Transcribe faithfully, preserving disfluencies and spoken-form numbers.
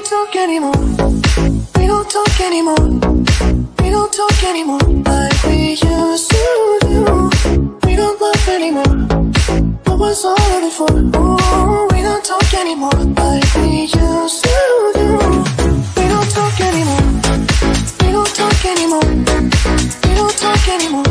don't talk anymore. We don't talk anymore. We don't talk anymore like we used to do. We don't love anymore. What was all of it for? Ooh, we don't talk anymore like we used to do. We don't talk anymore. We don't talk anymore. We don't talk anymore.